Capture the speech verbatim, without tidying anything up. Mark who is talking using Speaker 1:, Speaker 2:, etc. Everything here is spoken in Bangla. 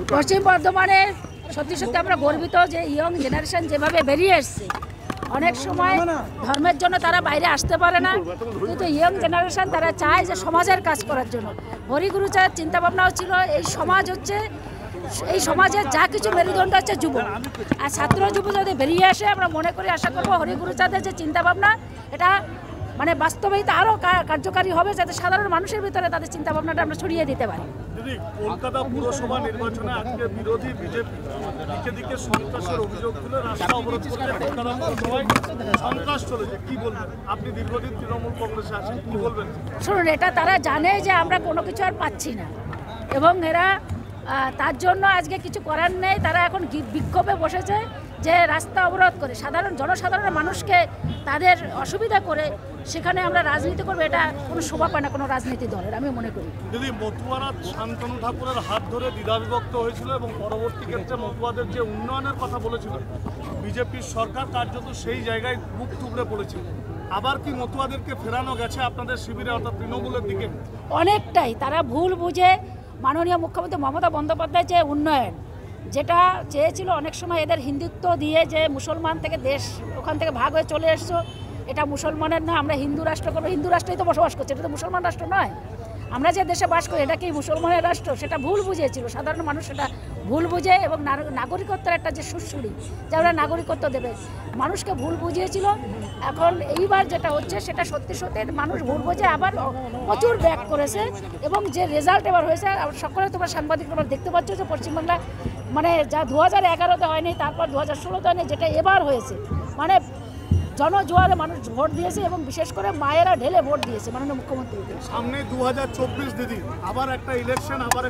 Speaker 1: পশ্চিম বর্ধমানে সত্যি সত্যি আমরা গর্বিত যে ইয়ং জেনারেশন যেভাবে বেরিয়ে এসছে। অনেক সময় ধর্মের জন্য তারা বাইরে আসতে পারে না, কিন্তু ইয়ং জেনারেশন তারা চায় যে সমাজের কাজ করার জন্য। হরিগুরুচাঁদের চিন্তাভাবনাও ছিল এই সমাজ হচ্ছে, এই সমাজের যা কিছু মেরুদণ্ড হচ্ছে যুব, আর ছাত্র যুব যদি বেরিয়ে আসে আমরা মনে করি আশা করবো হরিগুরুচাঁদের যে চিন্তাভাবনা এটা মানে বাস্তবেই আরও কার্যকারী হবে, যাতে সাধারণ মানুষের ভিতরে তাদের চিন্তাভাবনাটা আমরা ছড়িয়ে দিতে পারি।
Speaker 2: দিদি, কলকাতা পুরসভা নির্বাচনে আজকে বিরোধী বিজেপি দিকে দিকে সন্ত্রাসের অভিযোগ তুলে রাস্তা অবরোধ করতে কলকাতা পুরসভায় সন্ত্রাস চলেছে, কি বলবেন? আপনি দীর্ঘদিন তৃণমূল কংগ্রেসে আছেন, কি বলবেন?
Speaker 1: শুনুন, এটা তারা জানে যে আমরা কোনো কিছু আর পাচ্ছি না, এবং এরা তার জন্য আজকে কিছু করার নেই। তারা এখন বিক্ষোভে বসেছে যে রাস্তা অবরোধ করে সাধারণ জনসাধারণ মানুষকে তাদের অসুবিধা করে সেখানে আমরা রাজনীতি করবো, এটা কোনো শোভা পায় না কোনো রাজনীতি দলের, আমি মনে করি।
Speaker 2: দিদি, মতুয়ারা শান্তনু ঠাকুরের হাত ধরে দ্বিধাবিভক্ত হয়েছিল এবং পরবর্তী ক্ষেত্রে মতুয়াদের যে উন্নয়নের কথা বলেছিল বিজেপির সরকার কার্যত সেই জায়গায় বুক টুকরে পড়েছিল। আবার কি মতুয়াদেরকে ফেরানো গেছে আপনাদের শিবিরে অর্থাৎ তৃণমূলের দিকে?
Speaker 1: অনেকটাই তারা ভুল বুঝে মাননীয় মুখ্যমন্ত্রী মমতা বন্দ্যোপাধ্যায় যে উন্নয়ন যেটা চেয়েছিল, অনেক সময় এদের হিন্দুত্ব দিয়ে যে মুসলমান থেকে দেশ ওখান থেকে ভাগ হয়ে চলে এসছো, এটা মুসলমানের না, আমরা হিন্দু রাষ্ট্র করবো, হিন্দু রাষ্ট্রেই তো বসবাস করছে, এটা তো মুসলমান রাষ্ট্র নয়। আমরা যে দেশে বাস করি এটা কি মুসলমানের রাষ্ট্র, সেটা ভুল বুঝেছিল সাধারণ মানুষ, সেটা ভুল বুঝে এবং নাগরিকত্বের একটা যে সুশ্রী যে আমরা নাগরিকত্ব দেবে মানুষকে ভুল বুঝিয়েছিল। এখন এইবার যেটা হচ্ছে সেটা সত্যি সত্যি মানুষ ভুল বুঝে আবার প্রচুর ব্যাক করেছে, এবং যে রেজাল্ট এবার হয়েছে সকলে তোমরা সাংবাদিক তোমরা দেখতে পাচ্ছ যে পশ্চিমবাংলায় মানে যা দু হাজার এগারোতে হয়নি, তারপর দু হাজার ষোলোতে হয়নি, যেটা এবার হয়েছে মানে জনজোয়ারে মানুষ ভোট দিয়েছে এবং বিশেষ করে মায়েরা ঢেলে ভোট দিয়েছে মাননীয় মুখ্যমন্ত্রীকে।
Speaker 2: সামনে দু হাজার চব্বিশ দিদি, আবার একটা ইলেকশন, আবার